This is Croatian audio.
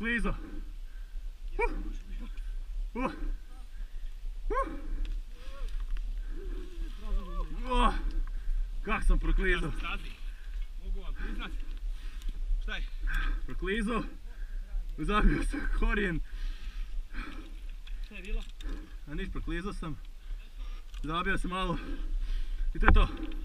proklizo. Kak sam proklizo. Mogu vam priznat. Šta je? Proklizo. Zabio sam korijen. Šta je bilo? A niš, proklizo sam. Zabio sam malo. I to je to.